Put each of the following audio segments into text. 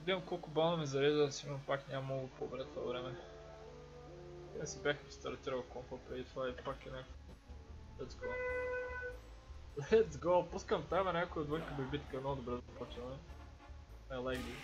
Гледам колко бавно ми зарежда, сигурно пак няма много по-добре това време. Я си бях стартирал компа преди това и пак е някакво. Let's go. Let's go! Пускам тайма някой отвънка битка, много добре започваме. I like this.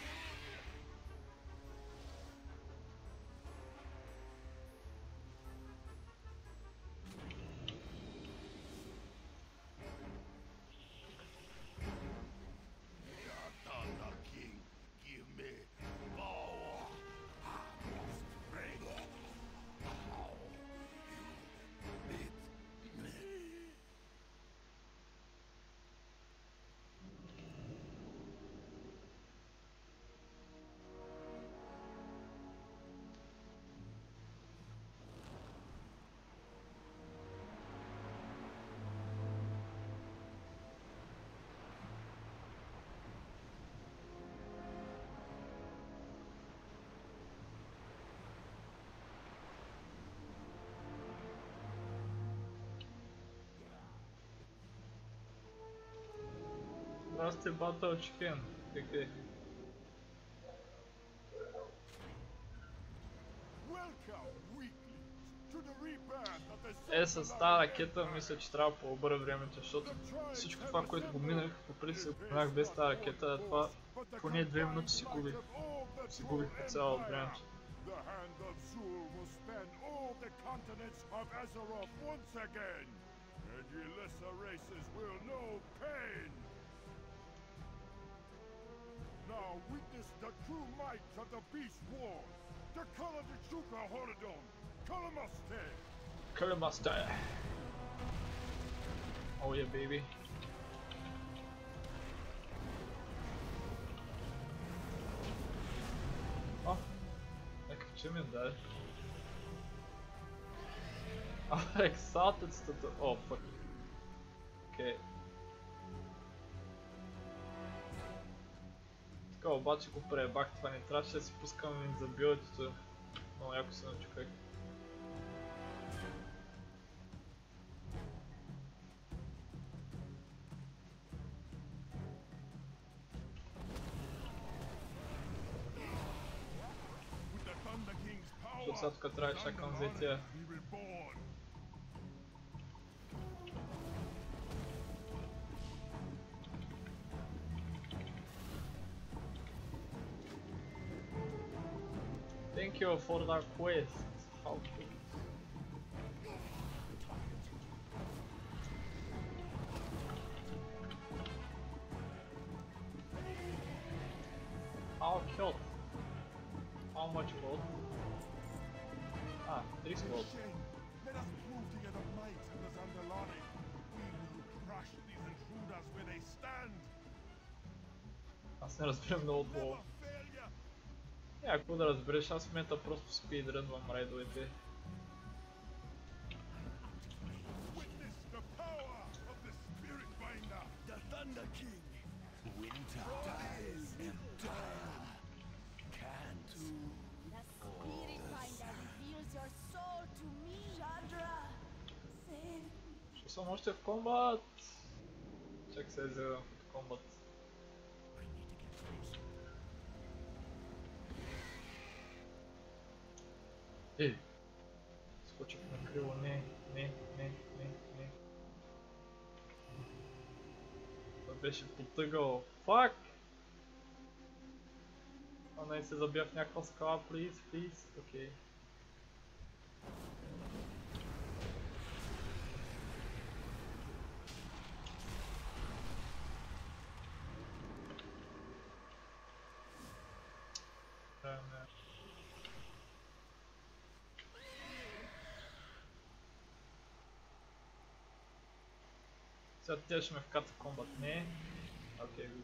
Здрасти, Батълчкен. Как е? С тази ракета мисля, че трябва да по-объря времето, защото всичко това, което го минах, по принцип го минах без тази ракета, а това поне 2 минути си губих. Си губих по цяло от времето. Now witness the true might of the Beast War. The color the Chuka Horadon. Kalamaste. Kalamaste. Oh yeah, baby. Oh, някакъв че ми даде. Ексалтецата. О, фак. Окей. Така обаче го преебах, това не трябваше да си пускам за билдито. Много яко се начуках. Защото сега тук трябва да чакам за тия. Thank you for that quest. How cool. How killed? How much gold? Ah, 3 gold. Let us prove together might in the Zandalani. We will crush these intruders where they stand. Аз не разбирам много по... Ако да разбереш, аз в момента просто спидрънвам райдовете. Ще съм още в комбат! Чак се вземам в комбат. Ей! Скочих на криво, не. Това беше потъгал. Фак! А не се забия в някаква скала, please. Окей. Сега тя ще ме вката в комбат, не? Окей, good.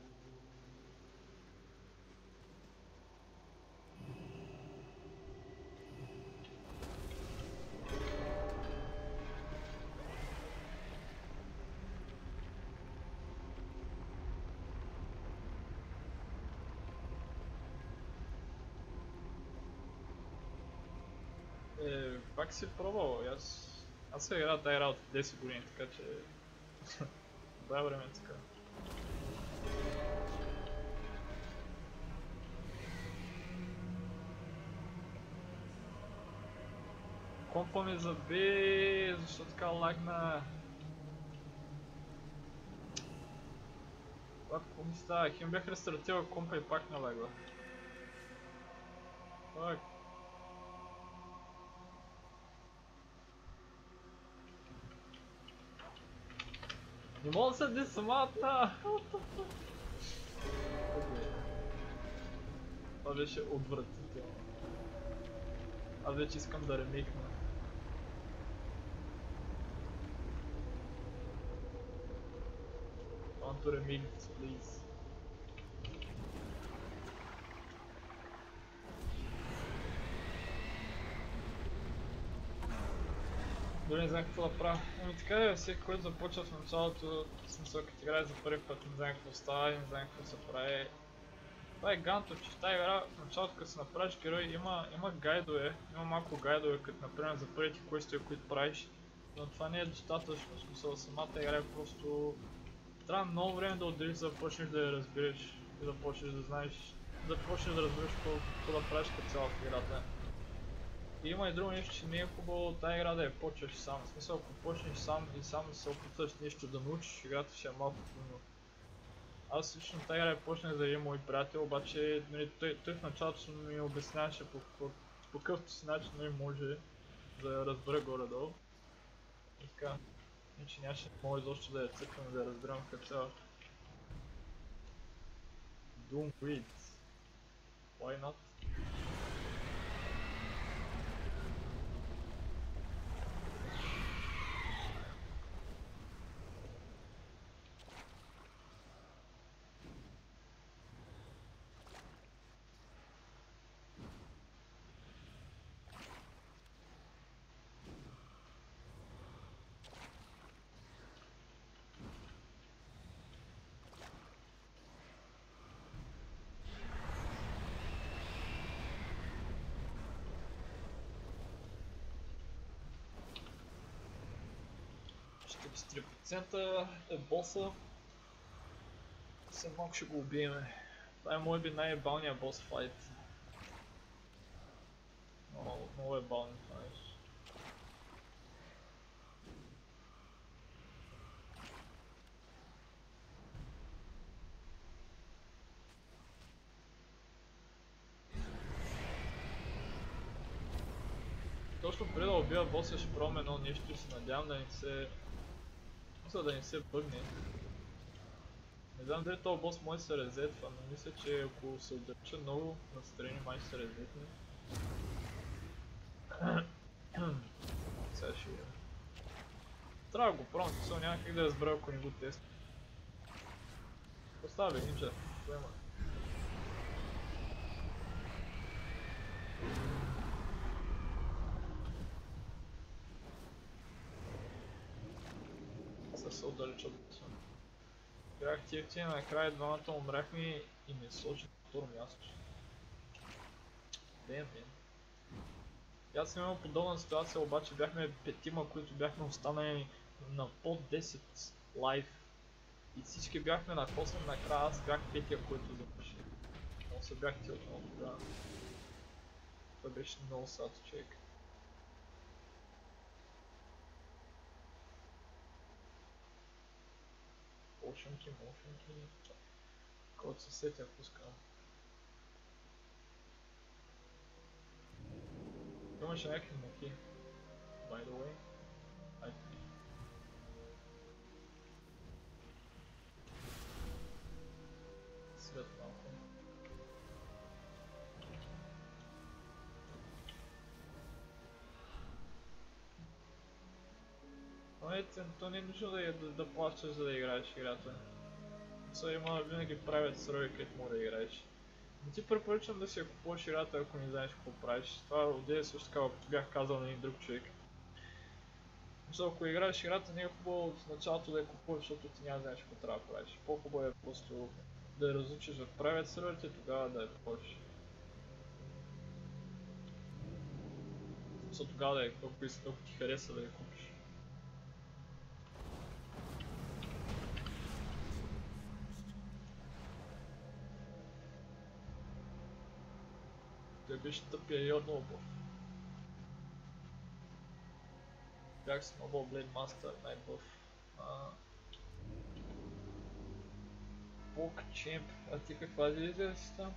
Пак си пробвал, аз се играя тази работа 10 години, така че... Добре време така. Компа ми заби, защо така лагна? Какво ми става? Хем бях рестартирал компа и пак налагва. Фак. Не мога да седи самата! Това беше отвратително. Аз вече искам да ремейкна. I want to remake this, please. Дори не знам какво да правя. Ами така е, всеки който започва в началото, в смисъл като играе за първи път, не знам какво става, не знам какво се прави. Това е ганто, че в тази игра в началото като се направиш герой има гайдове, има малко гайдове, като например за първите квестове, които правиш. Но това не е достатъчно, в смисъл самата игра е просто... Трябва много време да отделиш за да почнеш да я разбереш и да почнеш да знаеш, да почнеш да разбереш какво да правиш като цяло в играта. И има и друго нещо, че не е хубаво тази игра да я почваш сам. В смисъл, ако почнеш сам и сам да се опитваш нещо да научиш, играта ще е малко трудно. Аз лично тази игра я почнах за един мой приятел, обаче нали, той в началото ми обясняваше по какъвто си начин нали, може да я разбера горе-долу. И така, иначе нямаше да мога изобщо да я цъквам и да я разбирам като цяло. Doom Reads. Why not? С 3% е боса. След малко ще го убиеме. Това е може би най-ебалният бос файт. Много е бални това нещо. Точно преди да убия боса ще пробвам едно нещо и се надявам да не се бъгне. Не знам дали този бос може да се резетва, но мисля, че ако се отдържа много настрани май ще се резетне. Сега ще видим. Трябва да го пробвам, това няма как да разбера ако не го тест. Поставя бе, нинджа, поема. Се отдалеча от боса. Бях тия накрая двамата умряхме и ме сложи на второ място. Ден. Аз съм имал подобна ситуация, обаче бяхме петима, които бяхме останали на под 10 лайф. И всички бяхме на 8, накрая аз бях петия, който завърши. Но се бях тилтнал тогава. Това беше много сад човек. Мошенки. Който се сетя пускам. Имаше някакви муки. By the way. Айде. Свет малко. Но ето, то не е нужно да плащаш за да играеш играта. Сега има винаги правят срови, където мога да играеш. Не ти препоръчвам да си я купуваш играта, ако не знаеш какво правиш. Това отделя също така, бях казал на един друг човек. Защото ако играеш играта, не е хубаво в началото да я купуваш, защото ти няма знаеш какво трябва да правиш. По-хубаво е просто да я разучиш да правят серверите, тогава да я купуваш. Защото тогава да я, ако ти хареса да я купиш. Той беше тъпия и одно обов. бях с Mobile Blade Master най-бъв. PogChamp, а ти каква дивизия си там?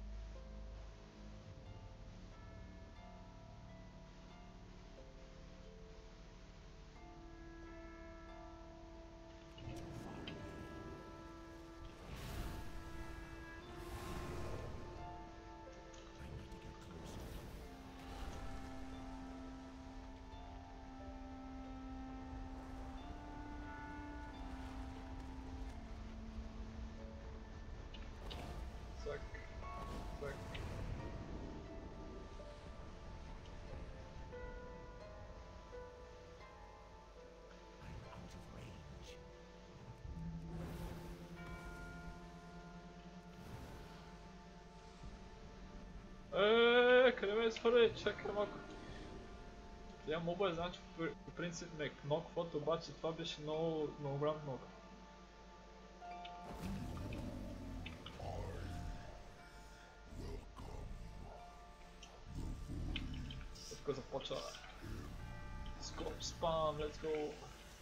Цак, цак. Къде ме изхвърли? Чакай малко. Тя моба знам, че по принцип ме кнокват, обаче това беше много голям кнок. Тук започва. Scope spam, let's go!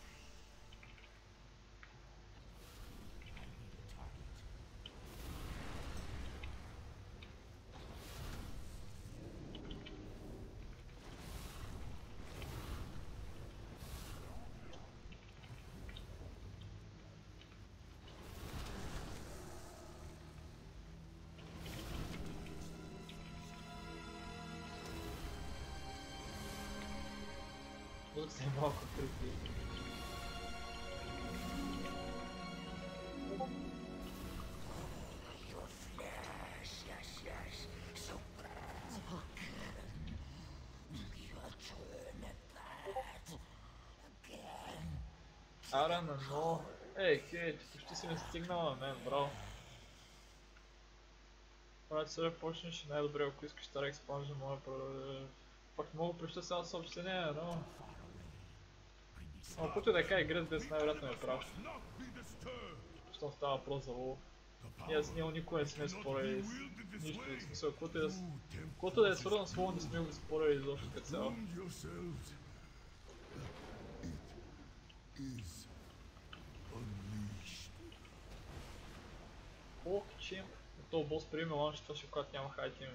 Тук се е малко крипи. Ара на но. Ей, Кейт, почти си ме стигнала, мен, браво. Когато сега почнеш най-добре, ако искаш стара експанжен, мога да... Пак мога преща сега съобщение, но... Но който да кажа игрец без най-вероятно е прав. Щом става въпрос за лоу. И аз ние никога не сме спорили с нищо, в смисъл, който да е свързан с лоу не сме го спорили изобщо като цяло. PogChamp. То бос приеме ланч, това ще когато няма хайтеми.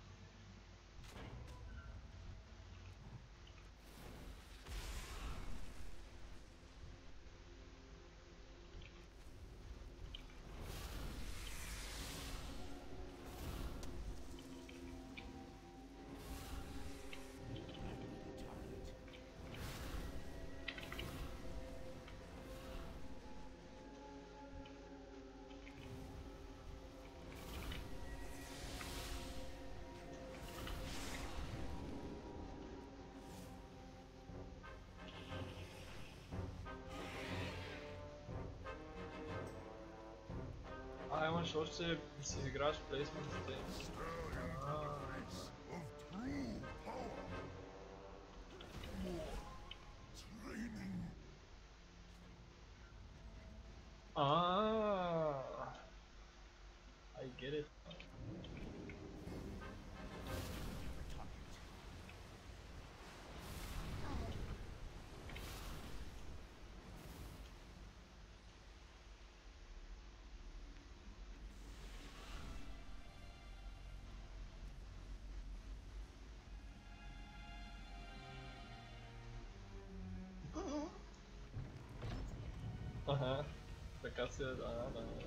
Имаш още си изиграш плейсментите. I get it. Ага, така се да.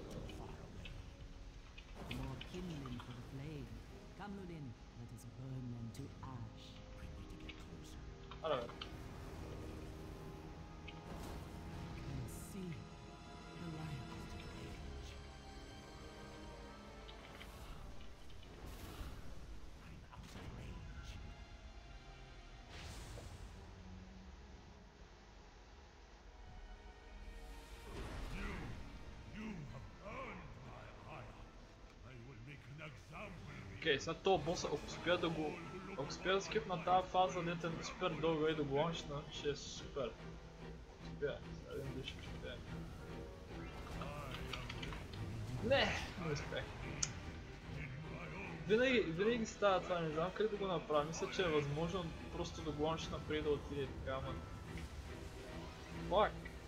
More kindling for the flame. Come, Ludin, let us burn them to ash. I need to get closer. Alright. And see the light of the age. I'm out of range. You have earned my ire. I will make an example of you. Окей, сега този бос, ако успя да го... Ако успя да скипна тази фаза, дете е супер дълга и да го ланчна, ще е супер. Успя, сега един дишък успя. Не успях. Винаги става това, не знам как да го направя. Мисля, че е възможно просто да го ланчна преди да отиде така, ама... fuck?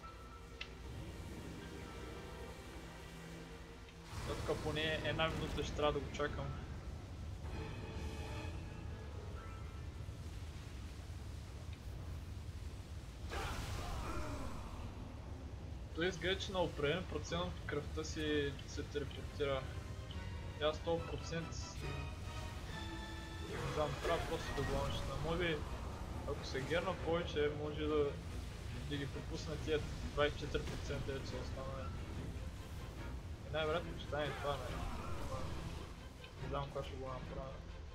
Eu тук поне една минута ще трябва да го чакам. Той изглежда, че на определен процент от кръвта си се телепортира. И аз 100% не знам, трябва просто да го аншна. Може би, ако се герна повече, може да ги пропусна тия 24% дето са останали. И най-вероятно ще стане това, не знам кога ще го направя.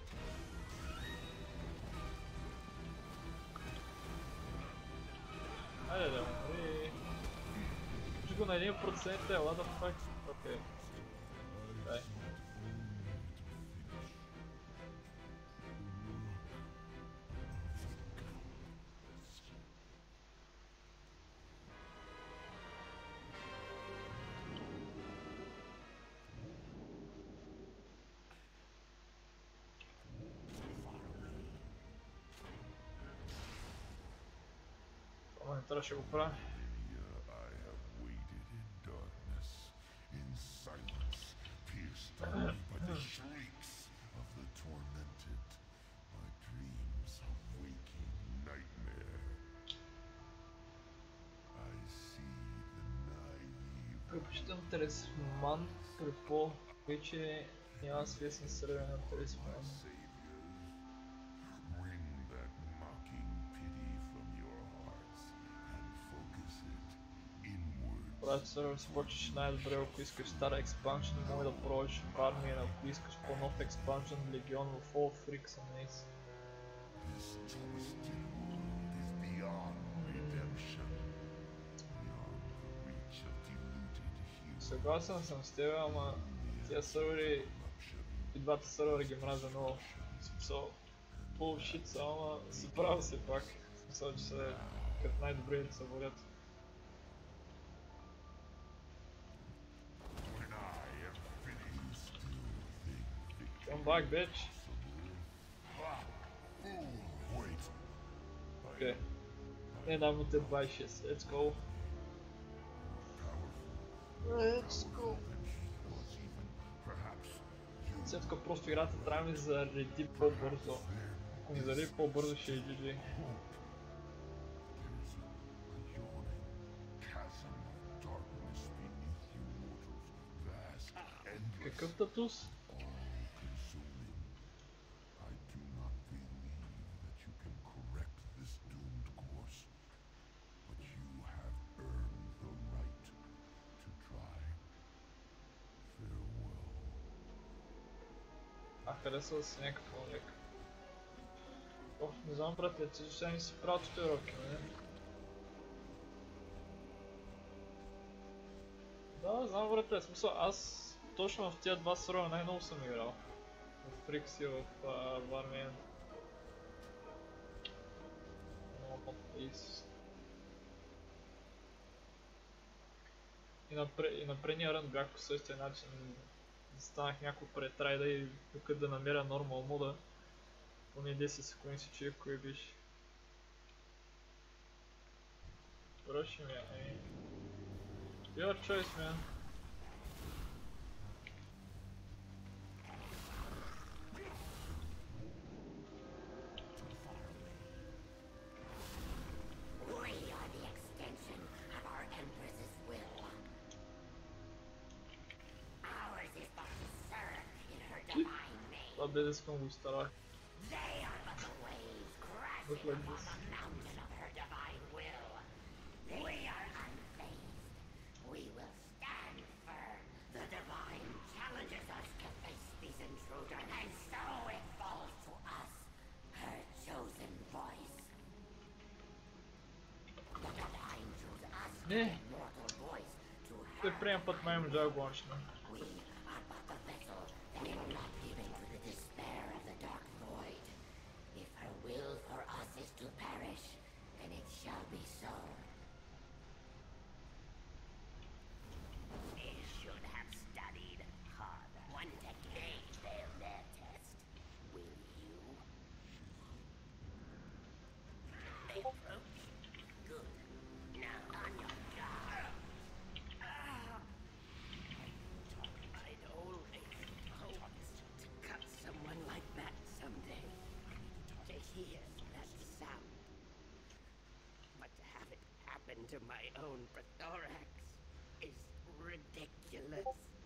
Айде да умри. Виж го на 1%, what the fuck? Окей. Дай. Това трябваше го правя. I have waited in darkness, in silence, pierced only by the shrieks of the tormented, my dreams of waking nightmare. I see the naive Предпочитам талисман при повече няма свестни сърве на талисман. saviors. Bring that mocking pity from your hearts and focus it inward. Правят сървер си почваш най-добре, ако искаш стара експаншн, може да продължиш в армия, ако искаш по-нов експаншн, легион в All Freaks and Ace. This twisted world is beyond redemption, beyond the reach of deluded humans. Съгласен съм с теб, ама тия сървери, и двата сървера ги мразя много. В смисъл, bullshit са, ама си прав все пак. В смисъл, че са като най-добре да се водят. When I am finished, still think victory Come back, bitch! Wait. Окей. Една минута 26, let's go! Let's go! Was even perhaps you След като просто играта трябва да ми зареди по-бързо. Ако ми зареди по-бързо ще е GG. there's a yawning chasm of darkness beneath you mortals, vast, endless, Какъв татус? all-consuming. I do not believe that you can correct this doomed course, but you have earned the right to try. Farewell. Харесва с някакво лек. Ох, не знам, братле, че ще ми си правят татуировки, не? Да, знам, братле, смисъл, аз точно в тия два сървера най-много съм играл. В Freaks и в Warman. Много Ace. И на предния рън бях по същия начин. Станах няколко претрайда и тук да намеря нормал мода. Поне 10 секунди си чуя кой биш. Пръщи ми, ай. Your choice, man. We are the extension of our Empress's will. Ours is but to serve in her divine name. Това без да искам го изтарах. They are but the waves Look crashing like upon this. the mountain of her divine will. We are unfazed. We will stand firm. The divine challenges us to face these intruders, and so it falls to us, her chosen voice. The divine chose us, Не. her immortal voice, to Той her. прием път май можа да го аншна. We are but the vessel that will not give in to the despair of the dark void. If her will for us is to perish, then it shall be so. They should have studied harder. One decade failed their test. Will you? They approach. Good. Now to my own Prothorax is ridiculous.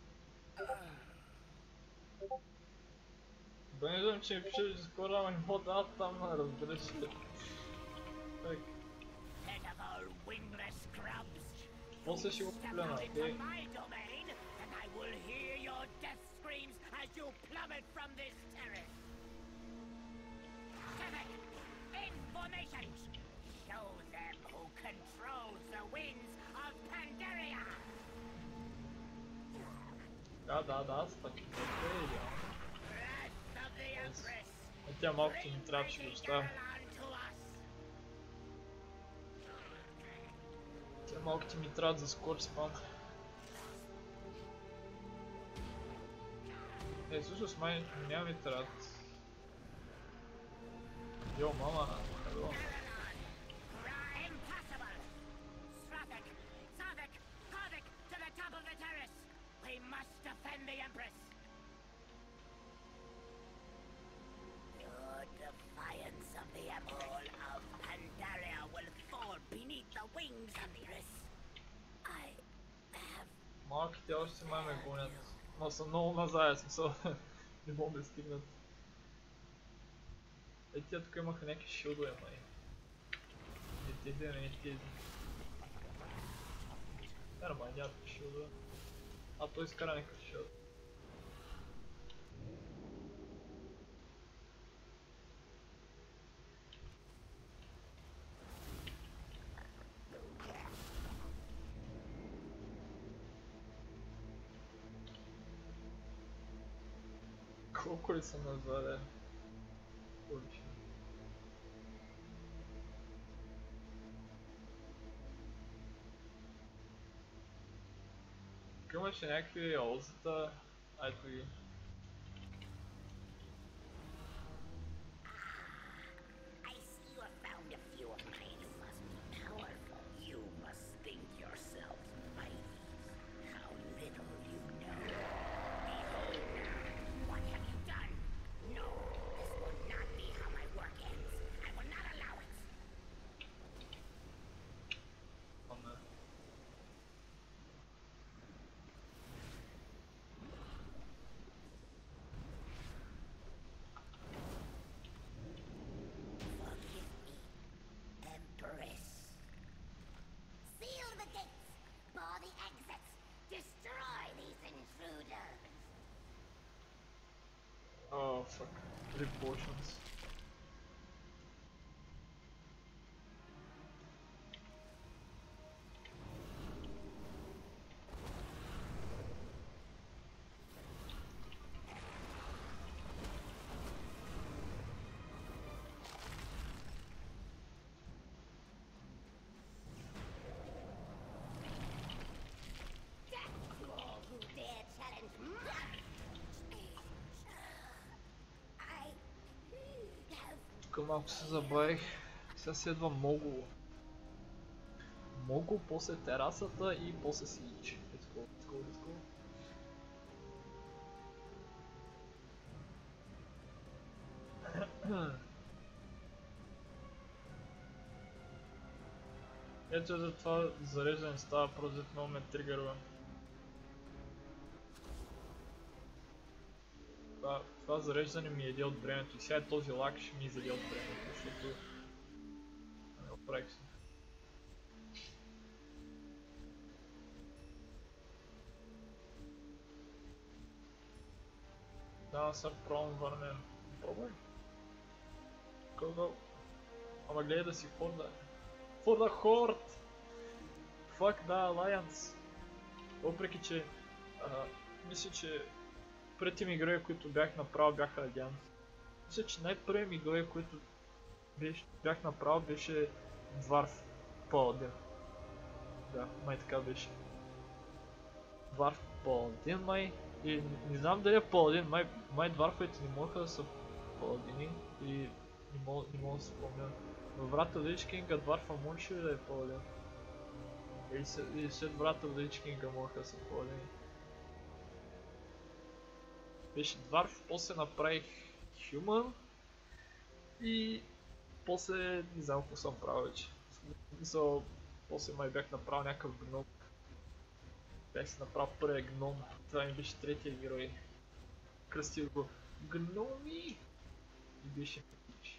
Będę cię skoro woda tam rozbierać. Tak. Pitiful wingless scrubs. После się Step uplena, out into okej? my domain, and I will hear your death screams as you plummet from this terrace. Civic, in formation. Show them who controls the winds of Pandaria. Да, с таким окей, да. Wrath of the Empress. Хотя малко ми Bring трябваше Lady да оставя. Caroline to us. Тя малко ти ми трябва за скор спам. Всъщност май няма ми трябва. Йо, мама, hello. Impossible! Srathic, Sarvic, Harvic, to the top of the terrace! We must defend the Empress! Your defiance of the Emperor of Pandaria will fall beneath the wings of Empress. I have... Малките още май ме гонят. Но са много назад, смисъл. Не мога да стигнат. Тия тук имаха някакви шилдове, май. Не тези. Нормално, няма такива шилдове. А той изкара някакъв шилд. Колко ли съм назад, Уличи. Тук имаше някакви олзата, айто ги. I see you have found a few of mine who must be powerful. You must think yourselves mighty. How little you know. Behold now, what have you done? No, this will not be how my work ends. I will not allow it. Ама. Forgive me, Empress. Seal the gates, bar the exits, destroy these intruders. Oh fuck. 3 potions. Death to all who dare challenge my... I have... Тук малко се забавих. Сега следва Могул. Могул, после терасата и после Сич. Let's go, let's go, let's go. Ето за това зареждане става просто много ме тригърва. Това зареждане ми еде от времето и сега този лак ще ми изеде от времето, защото не оправих се. Да, сега пробвам върнем. Пробвай. Go. Ама гледай да си хорда. For the Horde! Fuck the Alliance! Въпреки че мисля, че първите ми герои, които бях направил, бяха Адиан. Мисля, че най-първият ми герой, които бях направил, беше Дварф Паладин. Да, май така беше. Дварф Паладин май. И не знам дали е Паладин, май дварфовете не могаха да са Паладини и не мога да се спомня. Във врата Лич Кинга дварфа можеше ли да е Паладин? Или след врата Лич Кинга могаха да са Паладини. Беше дварф, после направих Human и после не знам какво съм правил вече. После май бях направил някакъв гном. Бях си направил първия гном. Това ми беше третия герой. Кръстил го Гноми! И беше пич.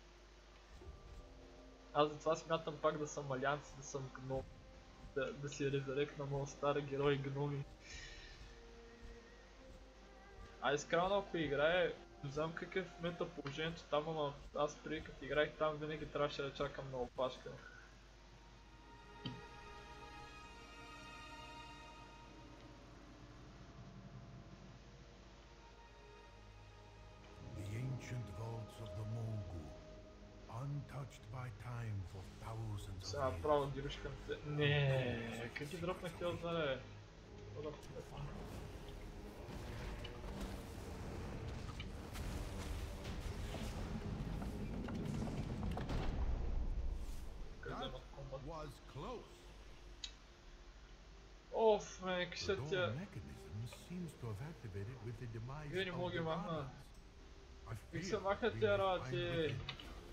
Аз затова смятам пак да съм алианс, да съм гном. Да си резерект моят стар герой Гноми. Изкрано ако играе, не знам какъв в момента положението там, ама аз преди като играех там винаги трябваше да чакам на опашка. The ancient vaults of the Mogu, untouched by time for thousands of Сега years. направо дирушкам те. Не, как ги дропнах тя отзаде? Was close. Оф, ме, The киша door тя. mechanism seems to have activated with the demise Вие не of мога the ги махна. gods. I Как fear се махат we тия will работи? find it.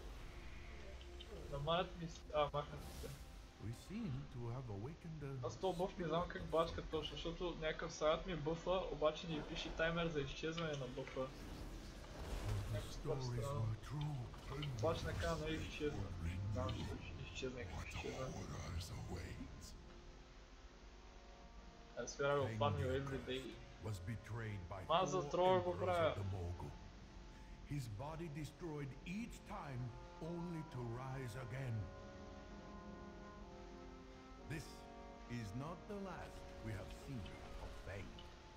Намалят ми си... махнат се. We seem to have awakened a... Аз този бъф не знам как бачка точно, защото някакъв сайт ми бъфа, обаче ни пише таймер за изчезване на бъфа. The stories were true. Обаче накрая нали изчезва. Знам, ще изчезне, как изчезва. Horrors await. Аз вяра го фанил everyday. Was betrayed by Маза four трое го emperors правя. of the Mogu. His body destroyed each time, only to rise again. This is not the last we have seen of Fate.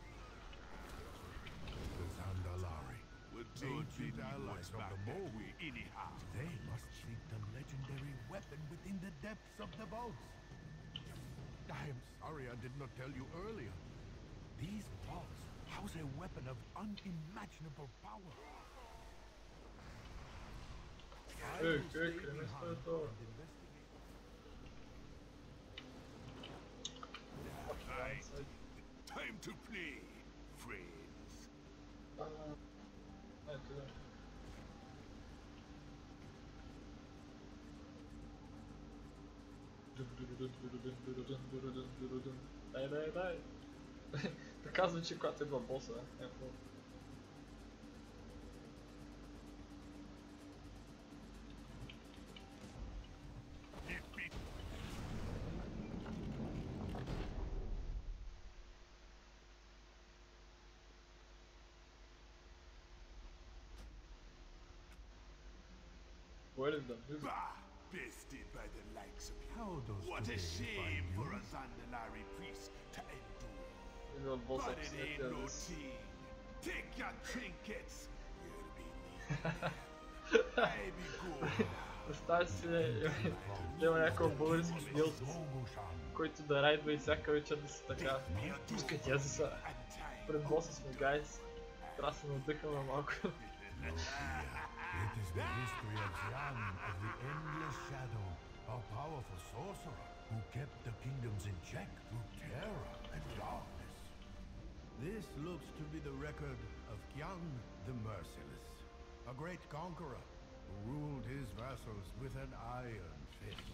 The Zandalari, ancient allies of the Mogu, they must seek the legendary weapon within the depths of the vaults. I am sorry I did not tell you earlier. These vaults house a weapon of unimaginable power. I will stay не behind стои това. and investigate. Time to play, friends. Ето да. Дай. Така звучи, когато идва боса, някакво. Where is the music? Bah! Bested by the likes of you. How does What a today shame find for you? a Zandalari priest to endure. Идва боса, But it след ain't тя no this. teen. Take your trinkets. You'll be needing. I be good. Представя си, има някакъв български билд, който да райдва и всяка вечер да си така. Пускай тя си са. And time. Пред боса сме, гайс. Трябва да се надъхаме малко. It is the history of Xian of the Endless Shadow, a powerful sorcerer who kept the kingdoms in check through terror and darkness. This looks to be the record of Qiang the Merciless, a great conqueror who ruled his vassals with an iron fist.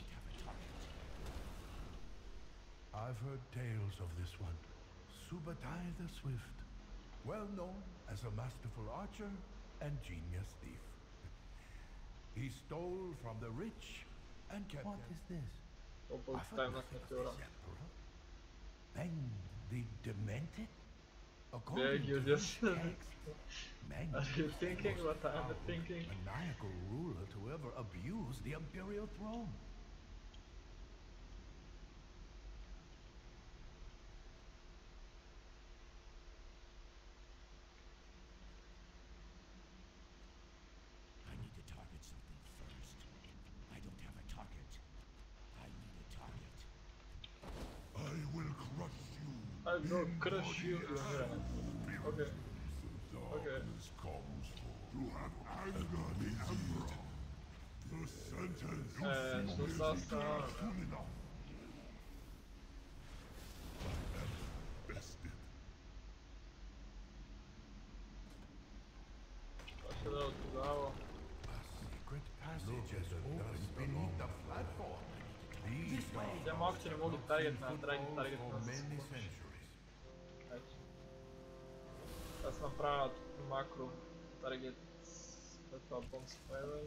I've heard tales of this one, Subutai the Swift, well known as a masterful archer and genius thief. He stole from the rich and kept What is this? Опа, таймнах на теора. Meng the Demented? Yeah, According you to just- his text, Meng Are you thinking was what I'm powerful, thinking? maniacal ruler to ever abuse the imperial throne. I need to target something first. I don't have a target. I need a target. I will crush you. I will crush you. Okay. Okay. Comes to have anger the emperor. The sentence Що става? bested. Ще да отдава. A secret passage has opened beneath the platform. This way. Те малките не могат да таргет на Footholds таргет for на many секунди. centuries. Аз направя макро таргет, след това бомб се поява.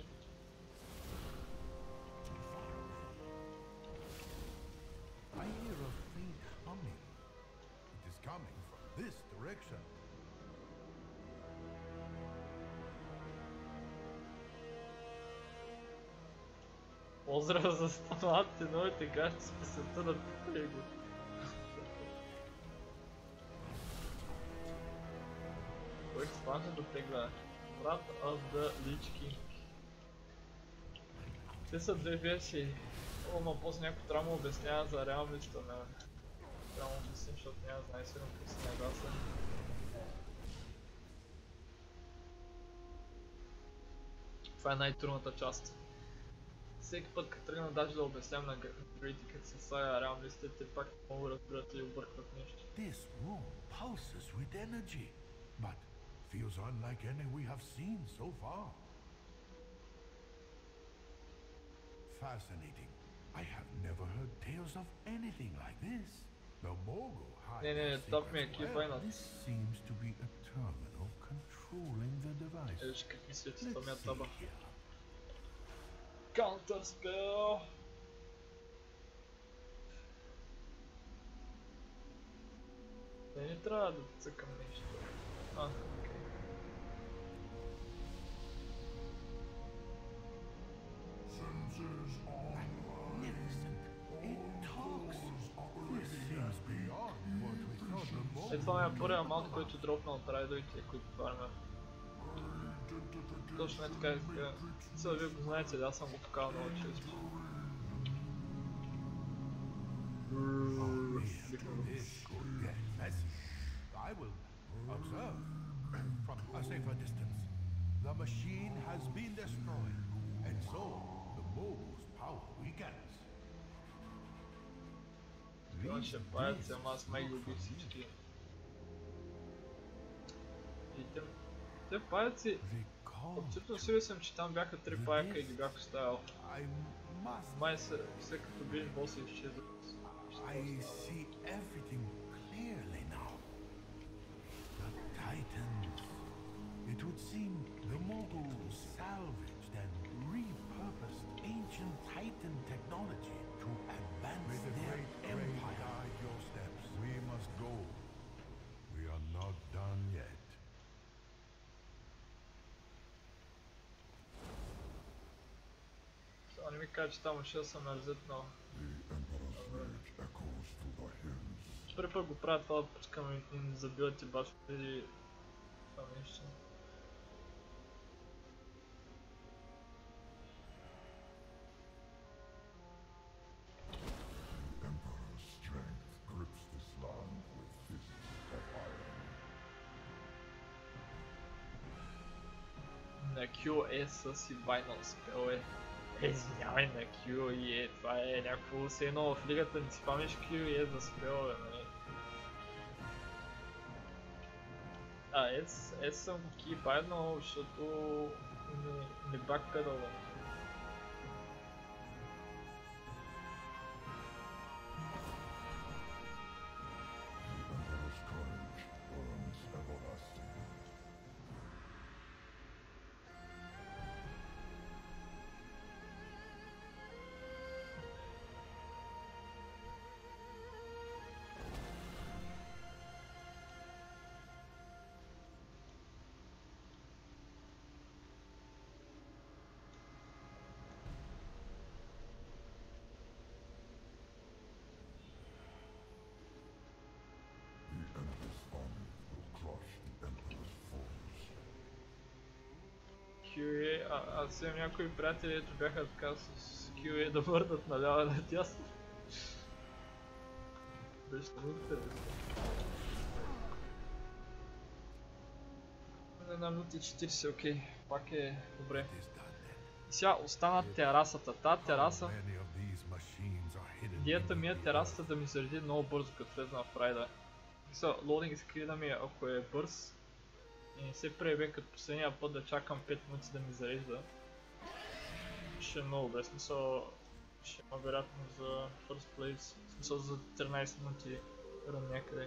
I hear a faint humming. It is coming from this direction. Поздрав за станалите новите гащи с песента на Пипего. Кой експанжен да тегля? Wrath of the Lich King. Те са две версии. О, но после някой трябва му обяснява за реалността на... Трябва му обясним, защото няма да знае сигурно какво се нагласа. Това е най-трудната част. Всеки път, като тръгна даже да обяснявам на грейти, като се слага реалностите, те пак не могат да разберат и объркват нещо. This room pulses with energy, but feels unlike any we have seen so far. Fascinating. I have never heard tales of anything like this. The Mogul Не, топ ми е кибайнат. This seems to be a terminal controlling the device. Виж какви свети това ми е Let's see таба. here. Counter spell! Не трябва да цъкам нещо. Окей. Magnificent. It talks. This seems beyond what we thought the Mogul. Това ми е първия маунт, който дропна от райдовите, които фармя. Точно е така. Сега вие го знаете, да, аз съм го покал много често. This could get messy. I will observe from a safer distance. The machine has been destroyed, and so the Mogul's power weakens. Имаше паяци, ама аз май ги убих всички. И те паяци... Recall. Абсолютно сигурен съм, че там бяха 3 паяка и ги бях оставил. I must. Май все като биеш боса изчезват. I see everything clearly now. The Titans. It would seem the Mogul salvaged and repurposed ancient Titan technology to advance their empire. Guide your steps. We must go. We are not done yet. Сега не ми кажа, че там ще съм нарзетнал. The Emperor's rage echoes through the hills. Първи път го правя това да пускам и не забиват и баш преди това нещо. The Emperor's strength grips this land with fists of iron. На QE с и Final Spell е. Извинявай, на QE, това е някакво все едно в лигата не си памеш QE за спелове, нали? Ес съм го кибайнал, защото не бакпедал. The Emperor's courage burns everlasting. The endless army will crush the Emperor's foes. QE, аз имам някои приятели, ето бяха така с QE да върнат наляво и надясно. Беше много интересно. Една минута и 40, окей, пак е добре. It is done then. Сега остана терасата. Тази тераса, Many of these machines are hidden. идеята ми е терасата да ми зареди много бързо, като влезна в райда. Мисля, лоудинг скрина ми, ако е бърз и не се пребе като последния път да чакам 5 минути да ми зарежда, ще е много добре. Смисъл, ще има вероятно за First Place, в смисъл за 13 минути рън някъде.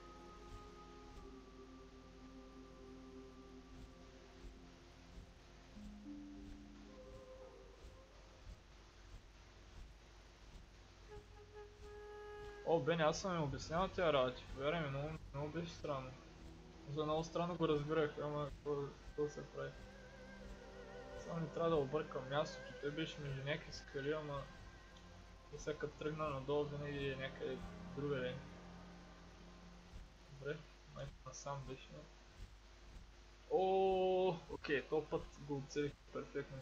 О, Бене, аз съм им обяснявал тия работи, повярвай ми, много беше странно. За много странно го разбирах, ама какво се прави. Само не трябва да объркам мястото, той беше между някакви скали, ама и сега като тръгна надолу винаги е някъде другаде. Добре, май насам беше. О, окей, този път го оцелих перфектно.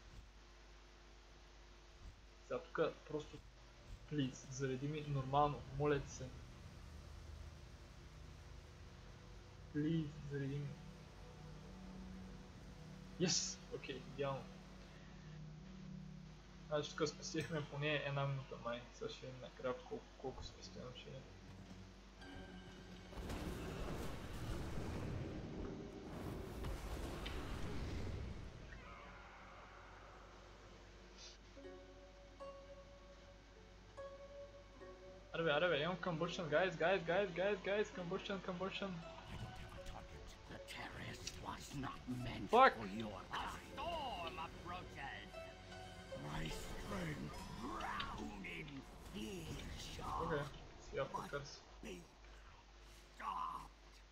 Сега тук просто, плиз, зареди ми нормално, моля ти се. Плиз, зареди ми. Yes! Окей, идеално. Значи тук спестихме поне една минута май. Сега ще видим накрая колко спестявам ще е. Аре бе, имам combustion, guys, combustion. The terrace was not meant Fuck! for your storm approaches. My strength drowned in fear shall Окей, сега покърс. be stopped.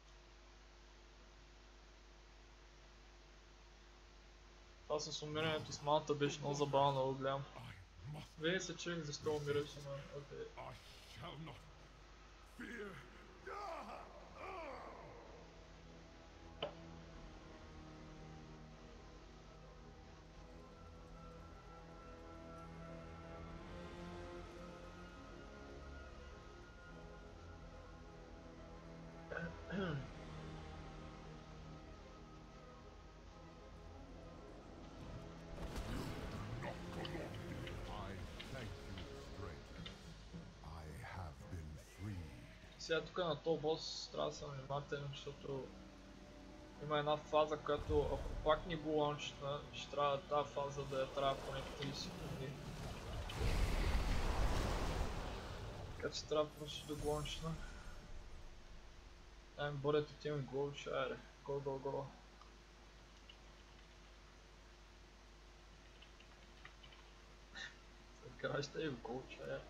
Това с умирането с малата беше много забавно да го гледам. Вие се чух защо умираш, ама окей. I shall not fear. I thank you, stranger. I have been freed. Сега тук на този бос трябва да съм внимателен, защото има една фаза, която ако пак ни го лаунчна, ще трябва тази фаза да я трябва поне 30 секунди. Така че трябва просто да го лаунчна. Ай ми борят от тия ми глоучи, айде, го. Сега ще и в глоучи, айде.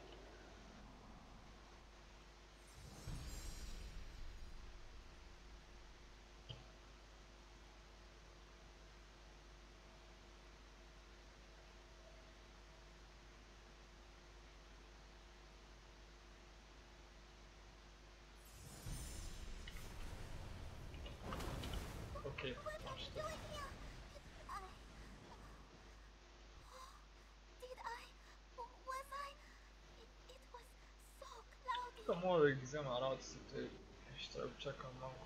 Окей, още. Did I? Was I? It was so cloudy. Тук мога да ги взема работите, ще трябва да чакам малко.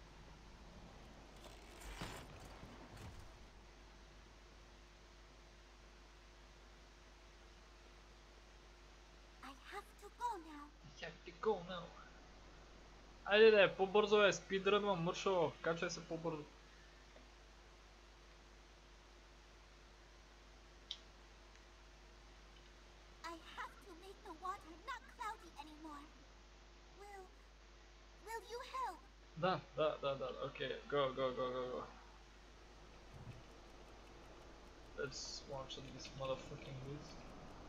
I have to go now. Go now. Айде да е, по-бързо е, спидрънвам, мършо, качай се по-бързо. I have to make the water not cloudy anymore. Will you help? Да, окей, go. Let's launch this motherfucking beast.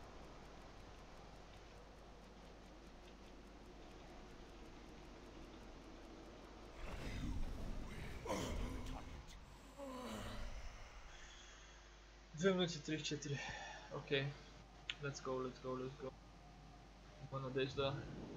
Две минути 34. Окей. Let's go. Има надежда.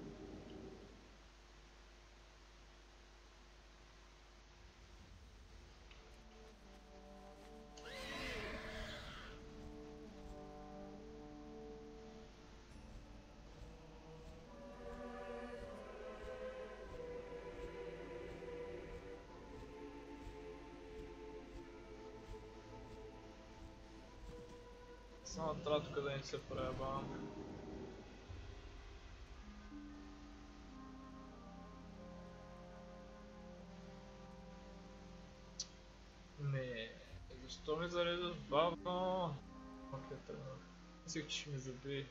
Само трябва тук да не се проебавам. Не, защо ми зареждаш бавно? Окей, тръгнах. Мислех, че ще ми забие.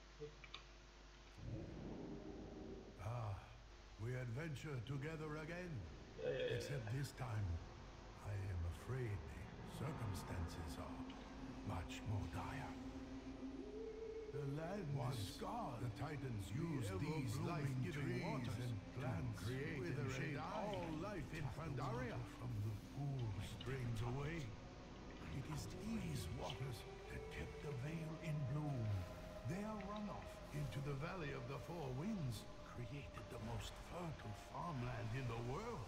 Ah, we adventure together again. Yeah. Except this time, I am afraid the circumstances are much more dire. The land was scarred. The Titans used these life-giving waters and plants to create and shape all life in Pandaria. From the pool springs away. It is these waters that kept the Vale in bloom. Their runoff into the Valley of the Four Winds created the most fertile farmland in the world.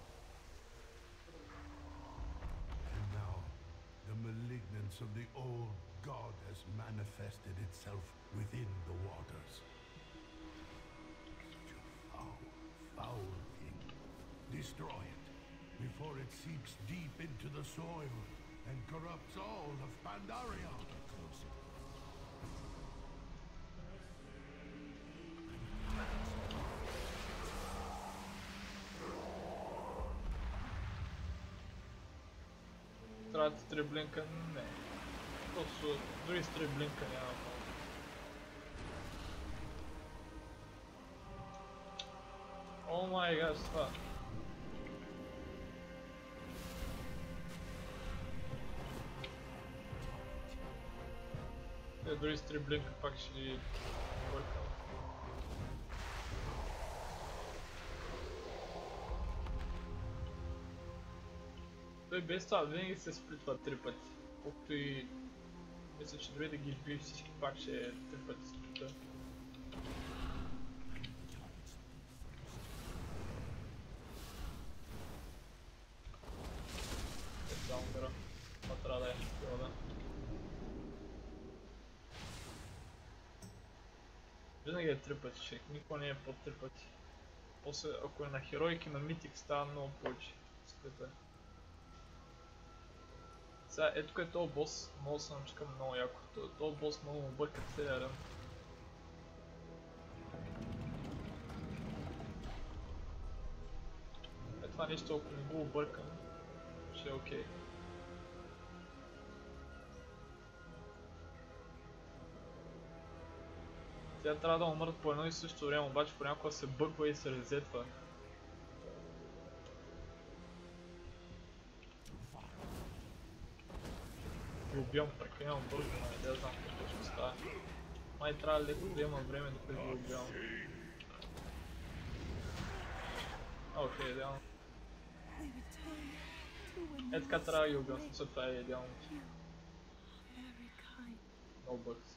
And now, the malignance of the old god has manifested itself within the waters. Such a foul, foul thing. Destroy it before it seeps deep into the soil and corrupts all of Pandaria. Трябва да стреблинка? Не. Просто дори стреблинка няма много. О май гад, това. Дори стреблинка пак ще ги бъркам. Той без това винаги се сплитва 3 пъти. Колкото и... Мисля, че дори да ги бие всички пак ще е 3 пъти сплита. Само мира. Това трябва да е такива, да. Винаги е 3 пъти, човек. Никога не е под 3 пъти. После, ако е на хероик и на митик, става много повече сплита. Сега, ето тук е този бос, много се начекам много яко. Този бос много му бърка целия рън. Е това нещо, ако не го объркам, ще е окей. Сега трябва да умрат по едно и също време, обаче понякога се бъква и се резетва. Ги убивам прекалено бързо, но не знам какво ще става. Май трябва леко да има време докато ги убивам. Окей, идеално. Е така трябва да ги убивам, смисъл това е идеално. No bugs.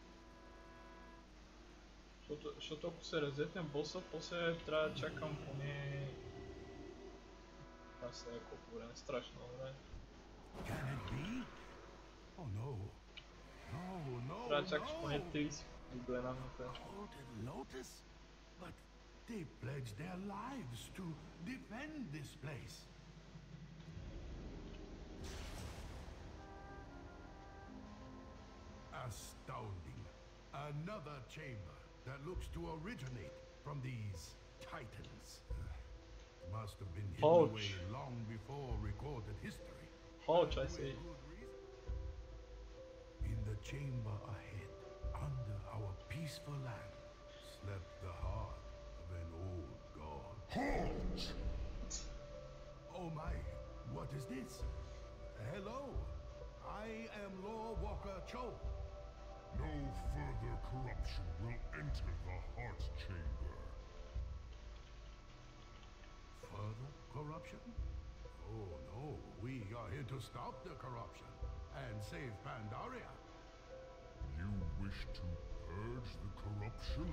Защото ако се резетне боса, после трябва да чакам поне... Аз сега колко време, страшно време. Трябва да чакаш поне 30 до една минута. They pledged their lives to defend this place. Astounding. Another chamber that looks to originate from these titans. Must have been hidden away long before recorded history. Ouch, I see. In the chamber ahead, under our peaceful land, slept the heart of an old god. Halt! Oh my, what is this? Hello, I am Lord Walker Cho. No further corruption will enter the heart chamber. Further corruption? Oh no, we are here to stop the corruption and save Pandaria. You wish to purge the corruption?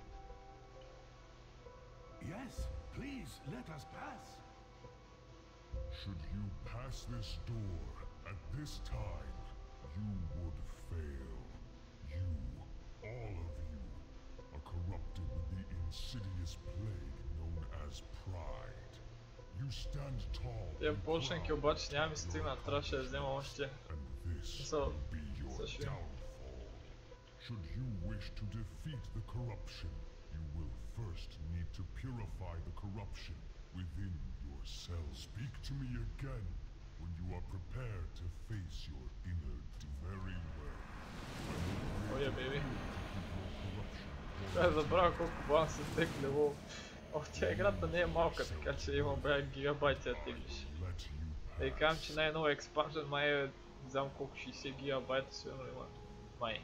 Yes, please let us pass. Should you pass this door at this time, you would fail. You, all of you, are corrupted with the insidious plague known as pride. You stand tall. Те почнеки обаче няма ми стигна, трябваше да взема още. And this So, will be your също. downfall. Should you wish to defeat the corruption, you will first need to purify the corruption within yourself. Speak to me again when you are prepared to face your inner very well. Ой, baby. Това е забравя колко баланс се текли, лол. Ох, тя играта не е малка, така че има бе гигабайти да теглиш. Да и казвам, че най-нова експанжен май е, не знам колко, 60 гигабайта сигурно има. Май.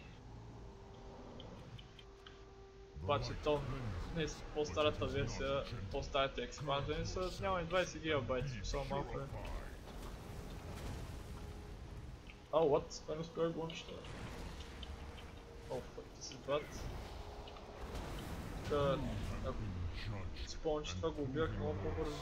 Обаче то, не по-старата версия, по-старите експанжени са, няма и 20 гигабайта, смисъл малко е. What? Това не успях го нещо. О, fuck, this is bad. Ако спомням, че това го убивах много по-бързо.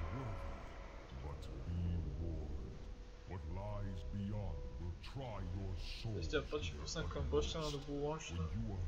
Следващия път ще пуснем към бащина да го лончна.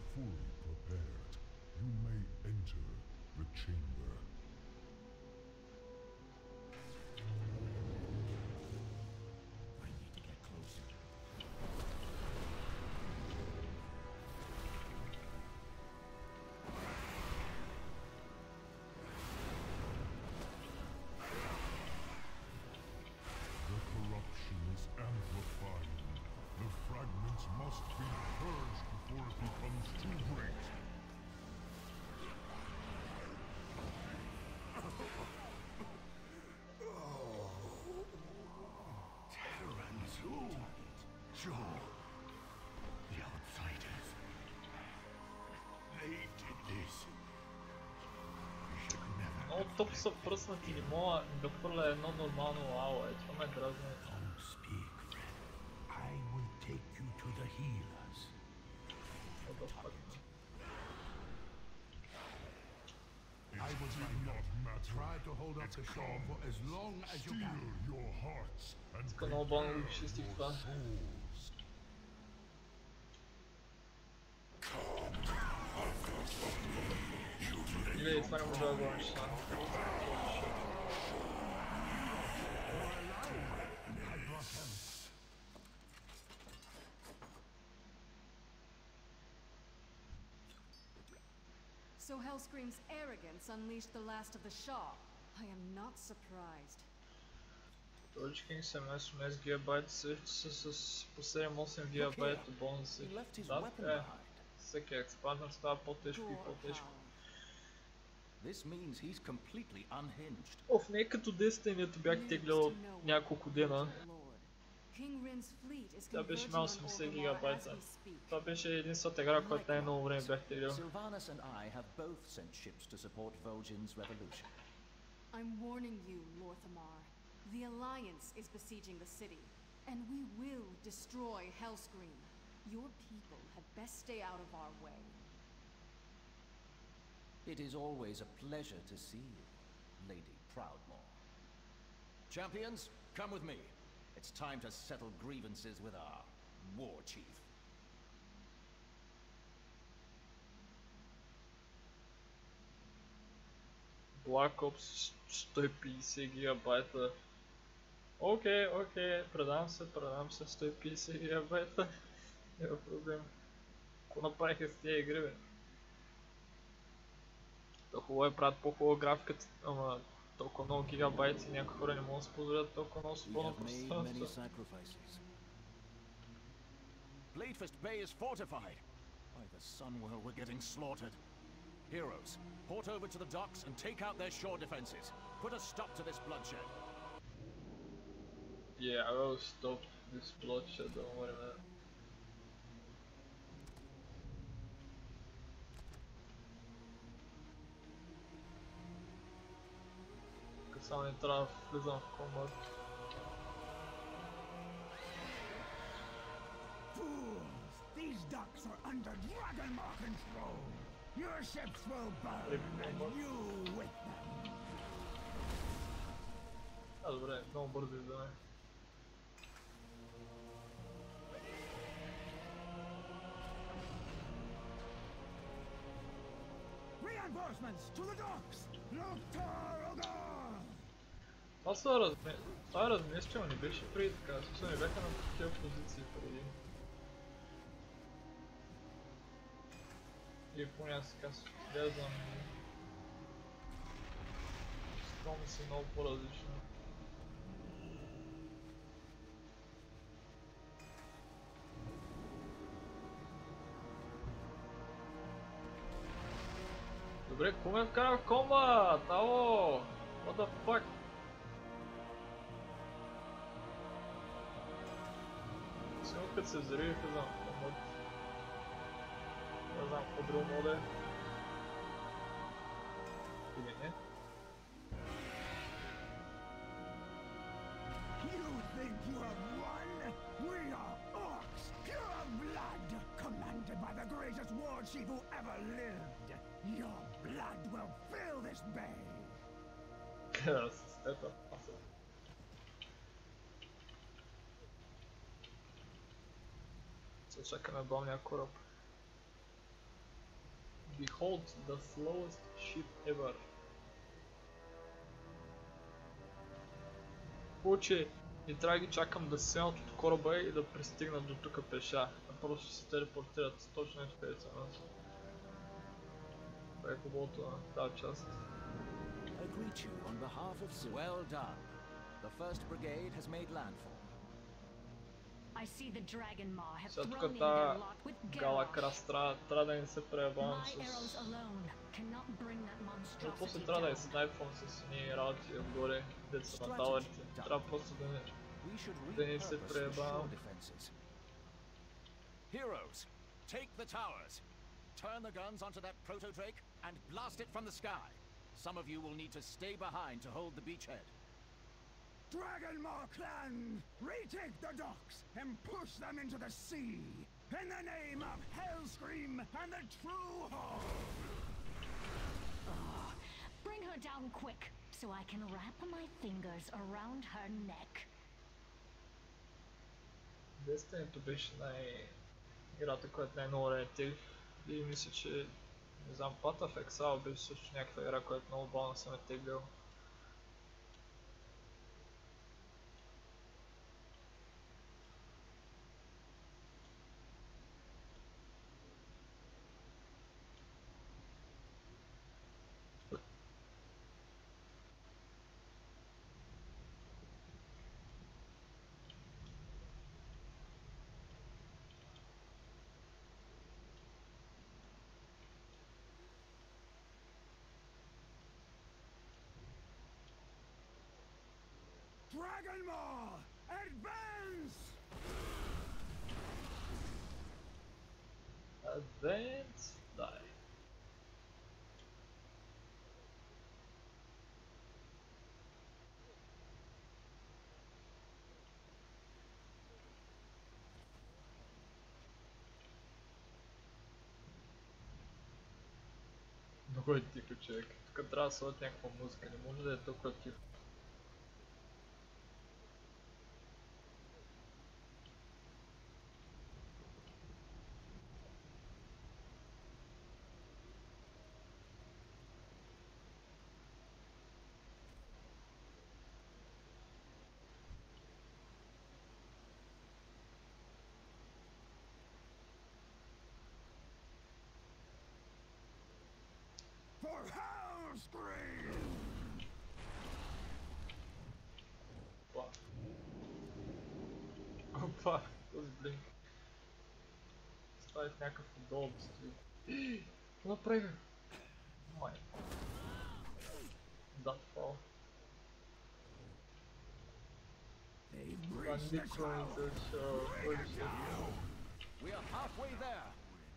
Много топ са пръснати, не мога да хвърля едно нормално ало, това ме дразни. What the fuck? I will not try to hold up the show for as long as you can. Тук много болно ще стих това. Или това не може да го неща. So Hellscream's arrogance unleashed the last of the Shaw. I am not surprised. Точки 18 гигабайта също са с по 7-8 гигабайта бонуси. Да, всеки експандър става по-тежко и по-тежко. This means he's completely unhinged. Оф, не е като Destiny-то бях теглял няколко дена. Тя беше на 80 гигабайта. Това беше единствената игра, която най-много време бях теглял. Sylvanas and I have both sent ships to support Vol'jin's revolution. I'm warning you, Lorthamar. The Alliance is besieging the city, and we will destroy Hellscream. Your people had best stay out of our way. It is always a pleasure to see you, Lady Proudmoore. Champions, come with me. It's time to settle grievances with our war chief. Black Ops 150 гигабайта. Окей, предам се 150 гигабайта. Няма проблем. Ако направиха с тези игри, бе. Хубаво е правят по-хубава графиката, ама толкова много гигабайти, някои хора не могат да се позволят толкова много свободно пространство. Bladefist Bay is fortified. By the Sunwell, we're getting slaughtered. Heroes, port over to the docks and take out their shore defenses. Put a stop to this bloodshed. Yeah, I will stop this bloodshed, don't worry about it. Само не трябва да влизам в комбат. Fools! These docks are under Dragonmaw control. Your ships will burn, and you with them. Добре, много бързо издаме. Reinforcements to the docks! Това е разместено, не беше преди така, смисъл не бяха на такива позиции преди. И поне аз така слязам. Строми си много по-различно. Добре, куме вкара в комбат! Ало! What the fuck? Сигурно като се взривиха за комбат. Не знам какво друго мога да е. Или не? You think you have won? We are orcs, pure blood, commanded by the greatest war chief who ever lived. Your blood will fill this bay. С тета. Се чакаме главния кораб. Behold the slowest ship ever. Получи и трябва да ги чакам да седнат от кораба и да пристигнат до тук пеша. А просто ще се телепортират точно ето където са нас. Това е хубавото на тази част. I greet you on behalf of Well done. The first brigade has made landfall. I see the Dragon Maw have Сега thrown тук in тази their lot with гала Garrosh. крастра трябва да не се преебавам My arrows с... alone cannot bring that Но после monstrosity трябва да down. е снайпвам с едни работи отгоре, деца на тауърите. Трябва просто да не... We should Да не се repurpose the преебавам. shore defenses. Heroes, take the towers. Turn the guns onto that proto-drake and blast it from the sky. Some of you will need to stay behind to hold the beachhead. Dragonmaw clan, retake the docks and push them into the sea. In the name of Hellscream and the True Horde. Bring her down quick, so I can wrap my fingers around her neck. Destiny беше играта, която най-много време теглих. И мисля, че... Не знам, Path of Exile беше също някаква игра, която много бавно съм е теглил. Dragonmaw, advance! Advance, die. Много е тихо, човек. Тук трябва да сложат някаква музика, не може да е толкова тихо. For Hellscream! Опа. Опа, този блинк. Ставих някакъв отдолу да стои. Какво направиха? Май. Датфал. They've Това breached the никога не се tower. чува. We are halfway there.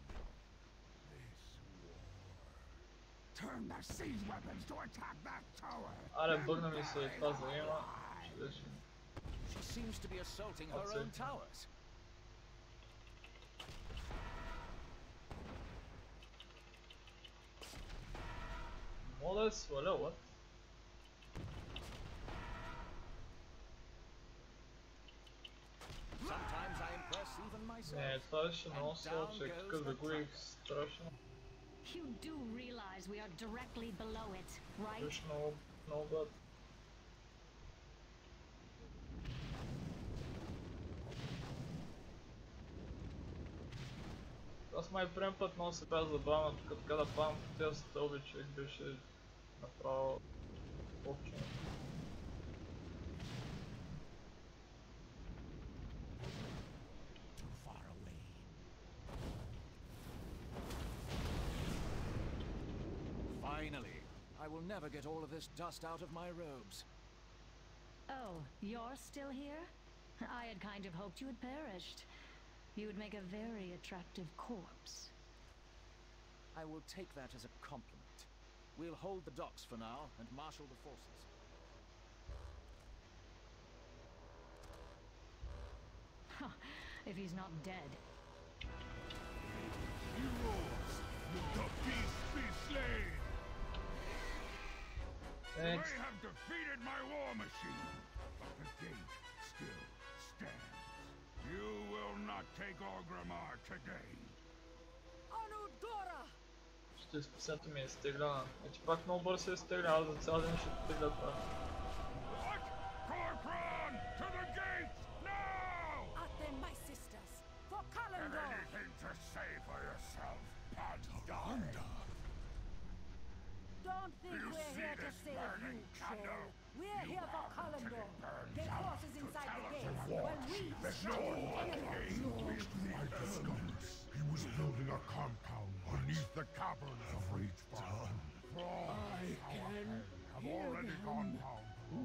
Turn the siege weapons to attack that tower. Аре, бъгна ми се това заема. Чудесно. She seems to be assaulting her That's own it. towers. Мога да сваля, what? Sometimes I impress even myself. Не, това беше много слабо, че тук загубих страшно. You do realize we are directly below it, right? Беше много, много бад. Аз май преден път много се бях забавен, тук така да падам по тези стълби, човек беше направо попчено. Too far away. I will never get all of this dust out of my robes. Oh, you're still here? I had kind of hoped you had perished. You would make a very attractive corpse. I will take that as a compliment. We'll hold the docks for now and marshal the forces. Huh, if he's not dead. Heroes, let the beast be slain! Thanks. They have defeated my war machine, but the gate still stands. You will not take Orgrimmar today. Anudora! 40% ми изтегля. Значи пак много бързо се изтегля, за цял ден ще тегля това. What? Corcoran! To the gates! Now! At them, my sisters! For Have Kalendor! anything to say for yourself, Padda? Don't think You we're see here to this save burning you, candle? troll. We're You here for have Kalendor. until it burns Get out forces to inside the tell us gates, of while what? we There's strike no the enemy. He was building a compound beneath the caverns of Reachfire. I can have already gone down.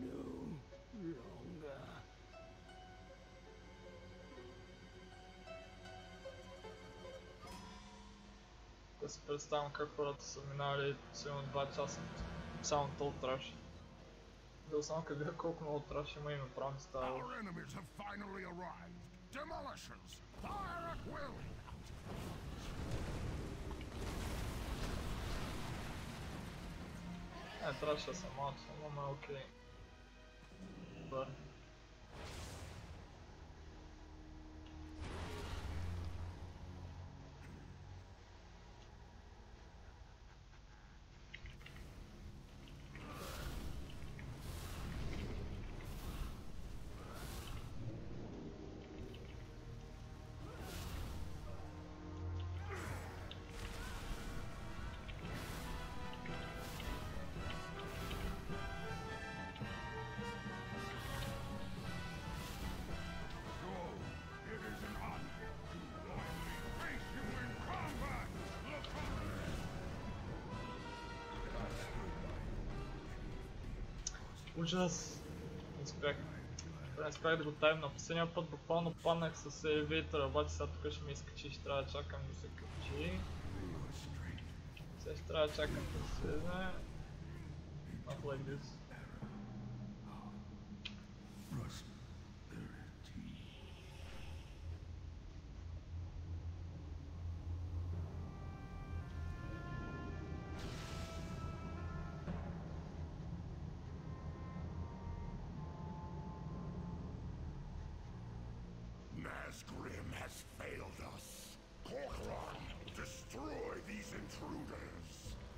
Да си представям как хората са минали сигурно 2 часа само този траш. Да само как гледа колко много траш има и направо не става. Our enemies have finally arrived. Demolishers! Fire at will! Traša sam malko, samo je okej. Bar. Ужас! Не успях да го таймна. Последния път буквално паднах с елевейтора, обаче сега тук ще ми изкачи, ще трябва да чакам да се качи. Сега ще трябва да чакам да слезе. Not like this. Nazgrim has failed us. Corcoran, destroy these intruders.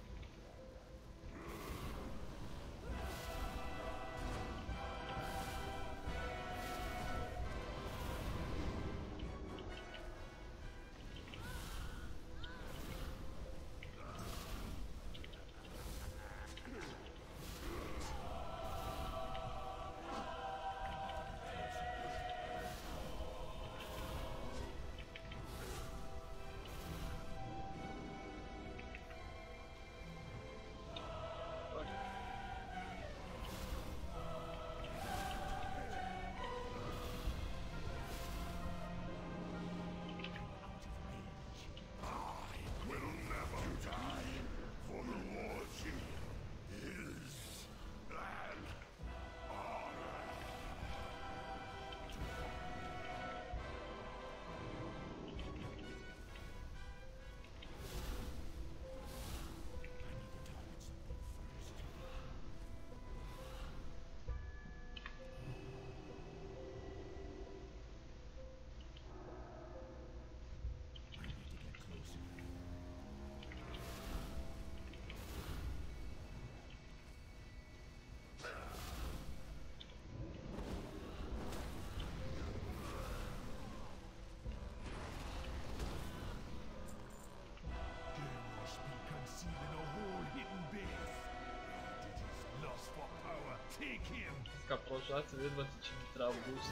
Така продължавате, видвате, че ми трябва буст.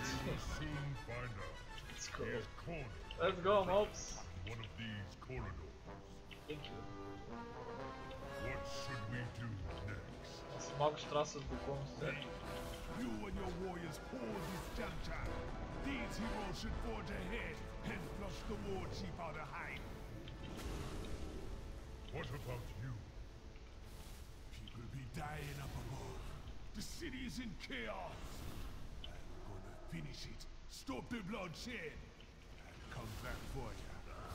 Let's go. Let's go, mobs! One of these corridors. Thank you. What should we do next? Малко штраса с буквалността. You and your warriors hold this juncture. These heroes should forge ahead and flush the war chief out of hide. What about you? People be dying up above. The city is in chaos. I'm gonna finish it. Stop the bloodshed. I'll come back for you.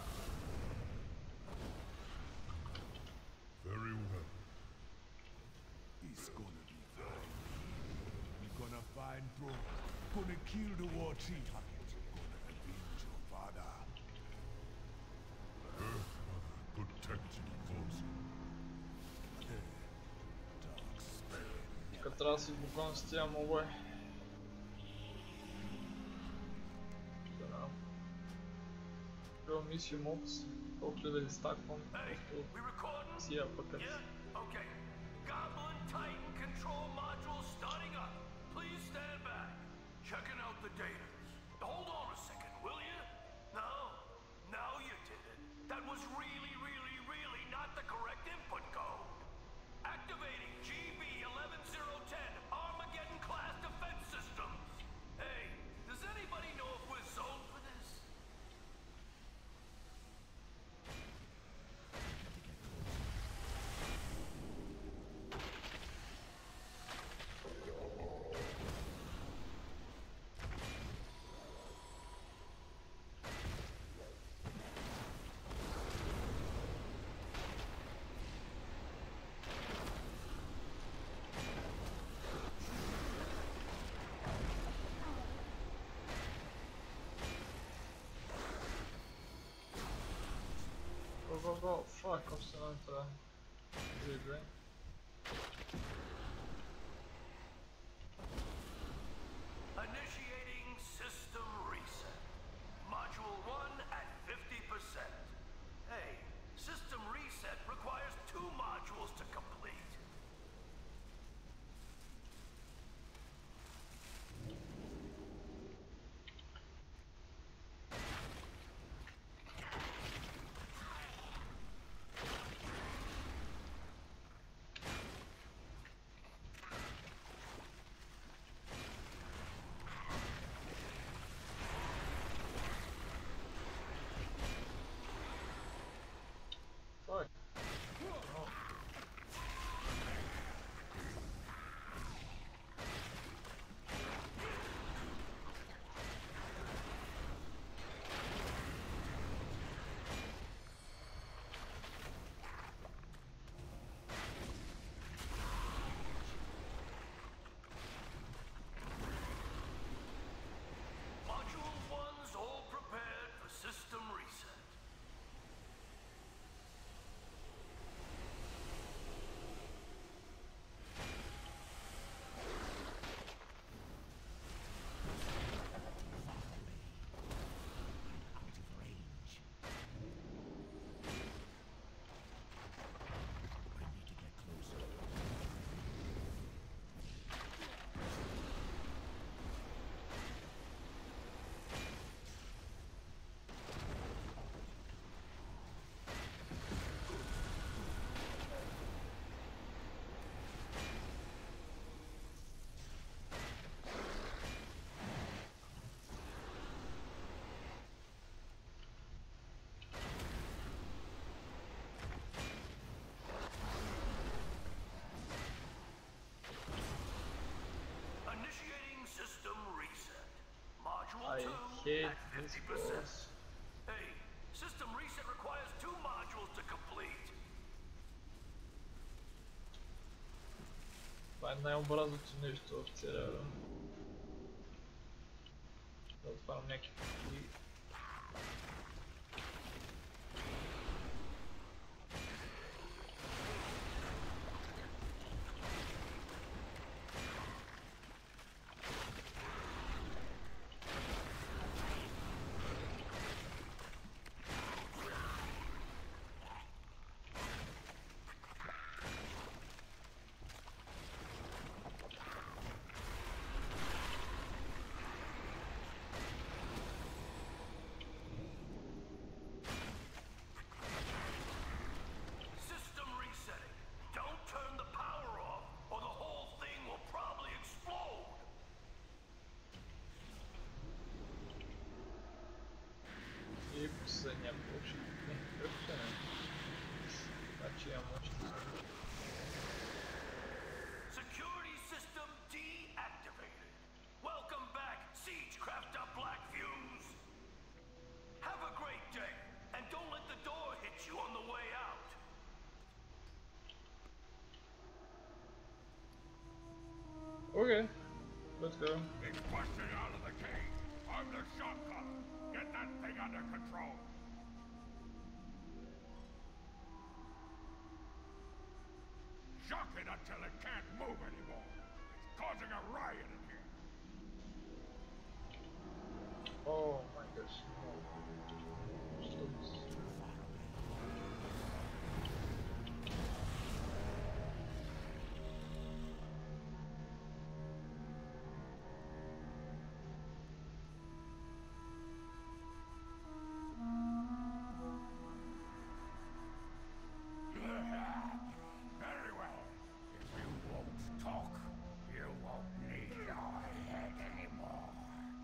Very well. It's gonna be fine. We're gonna find Bro. Gonna kill the war chief. Gonna avenge your father. Earthmother, protect you, Volsung. Dark Spain. Така трябва да си буквално с тия мобове. Първа мисия мобс, колкото и да изтаквам, просто си я пъкат. Okay. Goblin Titan control module starting up. Please stand back. Checking out the data. Hold on a second, will you? No? Now you did it. That was really not the correct input code. Activating GB11010 Armageddon class defense systems. Hey, does anybody know if we're zoned for this? Go, fuck, I'm still into that. Dude, right? Initiating system reset. Module 1 at 50%. Hey, system reset requires 2 modules to complete. Fuck. Module 1's all prepared for system reset. Initiating system reset. Module I 2 hate at this 50%. boss. Hey, system reset requires 2 modules to complete. Това е най-образното нещо в целия район. Да отварям някакви. nie получит. Вообще. Значит, я может. Security system deactivated. Welcome back, Siegecrafter Black Fuse. Have a great day, and don't let the door hit you on the way out. Okay, let's go. It's busting out of the cave. I'm the shotgunner. Get that thing under control. Shock it until it can't move anymore. It's causing a riot in here. Oh my gosh. Very well. If you won't talk, you won't need your head anymore.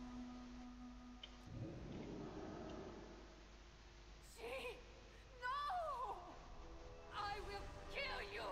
See? No! I will kill you!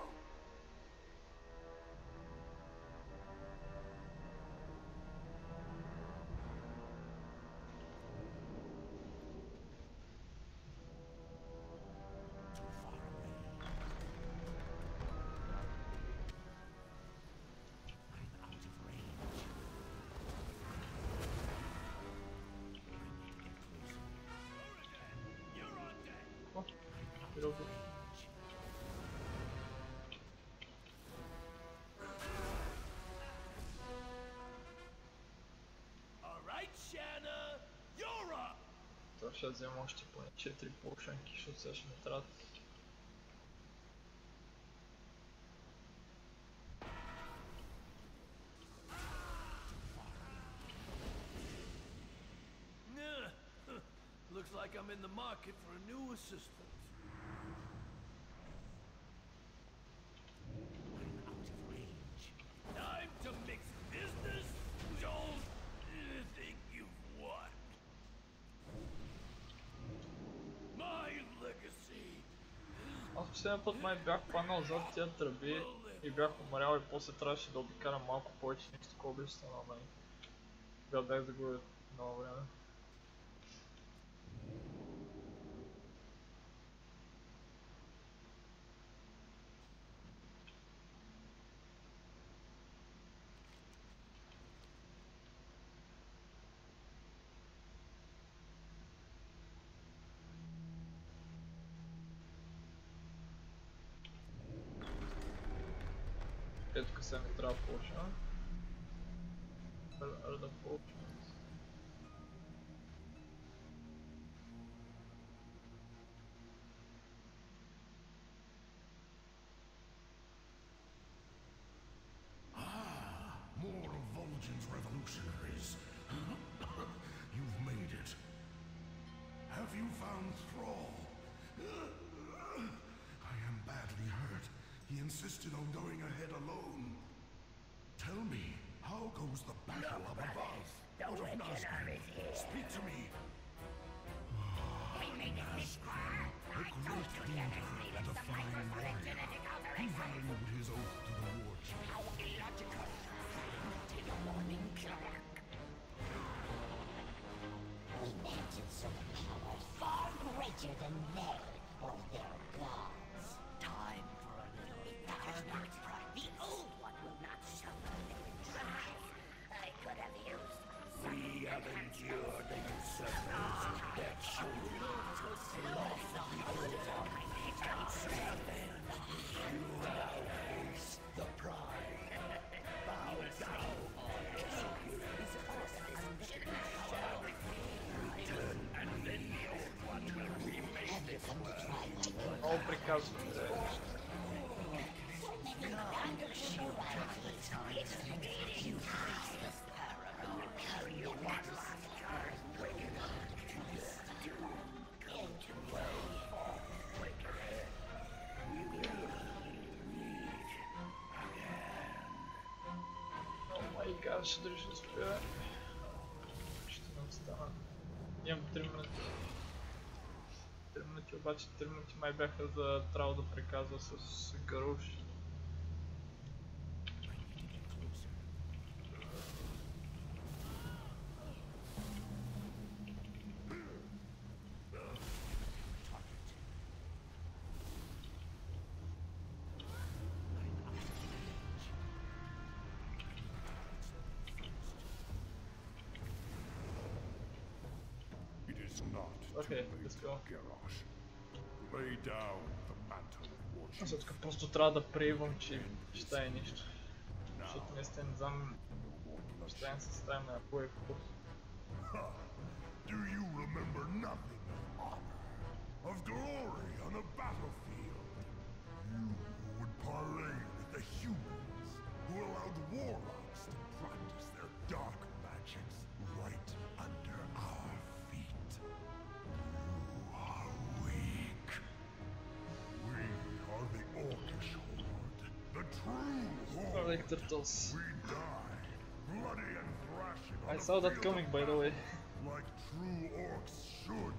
Real good. Alright, Shanna, you're up! Então deixa eu dizer, mostra tipo 4 potionki, što chceš mi trati. Looks like I'm in the market for a new assistant. Time to mix business? Don't think you've won. My legacy. Аз последния път май бях паднал зад тия тръби и бях умрял и после трябваше да обикарам малко повече, нещо такова беше станало мен. Тогава бях загубил много време. Ето тук сега ми трябва поtion. Are the potions? More of Vol'jin's revolutionaries. You've made it. Have you found Thrall? I am badly hurt. He insisted on going ahead alone. Tell me, how goes the battle up above? Out of Nazgûl. Speak to me. We made it this far. A great leader and a fine warrior. He valued his oath to the war chief. How illogical. Till the morning clock. We managed some power far greater than they or their gods. Time for a little power. The old one will not suffer their drive. I could have used We have endured the usurpers, their children, lost the people. You now face the pride. Bow down, return, and then the old one will remake this world. Много приказвам да е. О май гад, ще дали ще успея. Ще не остана. Имам 3 минути. обаче тримати май бяха за трябва да приказва с Гаруш. Okay, let's go. Lay down the mantle of worship. Аз тук просто трябва да приемам, че ще е нищо. Защото наистина не знам, ще не се ставим на кой вкус. Do you remember nothing of honor, of glory on a battlefield? You who would parley with the humans, who allowed warlocks to practice their dark magics right under our feet. You are weak. We are the Orcish Horde, the true Horde. I like turtles. We die, bloody and thrashing on I the saw that field coming, of by the way. like true orcs should.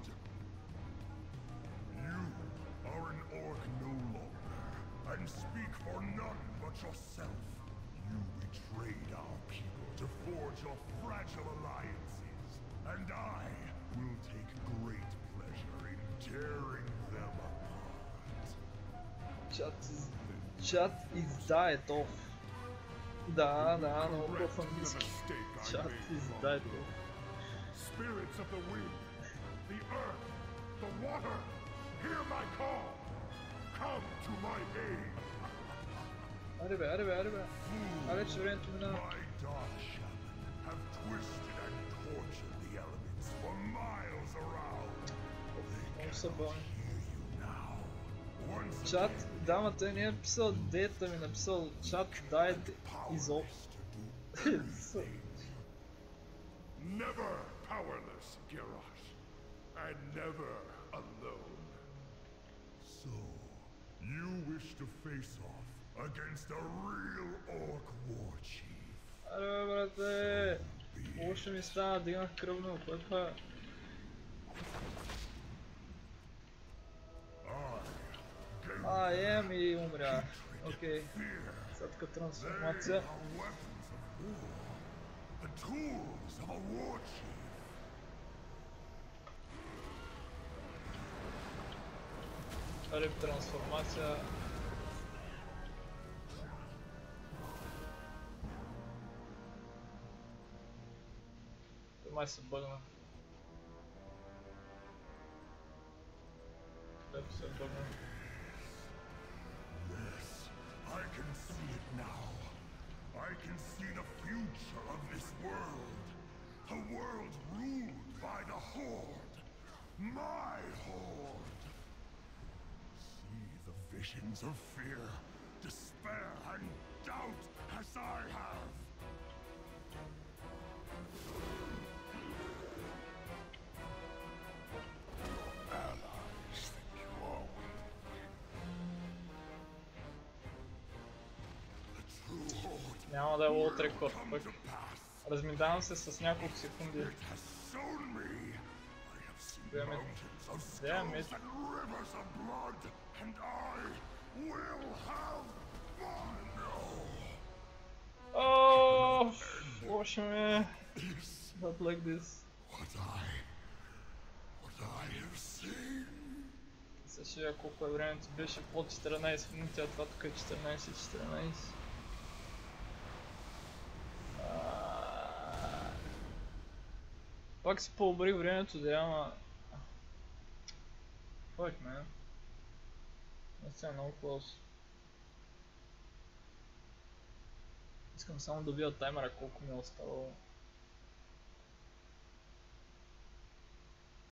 You are an orc no longer, and speak for none but yourself. You betrayed our people to forge your fragile alliances, and I will take great pleasure in tearing them apart. Chat is died off. Да, много по-английски. Chat is died off. Spirits of the wind, the earth, the water, hear my call. Come to my aid. Аре бе, аре бе, аре бе. Аре, че времето минава. My dark shaman have twisted and tortured the elements for miles around. Много са болни. Hear you now. Once Chat, да, той не е написал дета ми, написал chat died is off. never powerless, Garrosh, and never alone. So, you wish to face off against a real orc war chief? Аре, брате, лошо ми стана, дигнах кръвно, кое това е? Ем и умря. Окей. Сега така трансформация. Аре, трансформация. Той май се бъгна. Където се бъгна. I can see it now. I can see the future of this world. A world ruled by the Horde. My Horde. See the visions of fear, despair, and doubt as I have. Allies think you are weak. Няма да е лоут рекорд пък. Разминавам се с няколко секунди. Damn it. Oh, лошо ми е. Not like this. Сега колко е времето беше по 14 минути, а това тук е 14. Пак си по-обрих времето да ама... Fuck man. Наистина много close. Искам само да видя таймера колко ми е оставало.